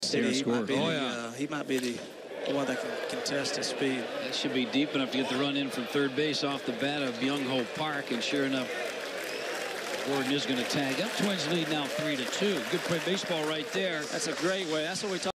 He might be the one that can contest his speed. That should be deep enough to get the run in from third base off the bat of Byung-Ho Park, and sure enough, Gordon is going to tag up. Twins lead now 3-2. Good play baseball right there. That's a great way. That's what we talked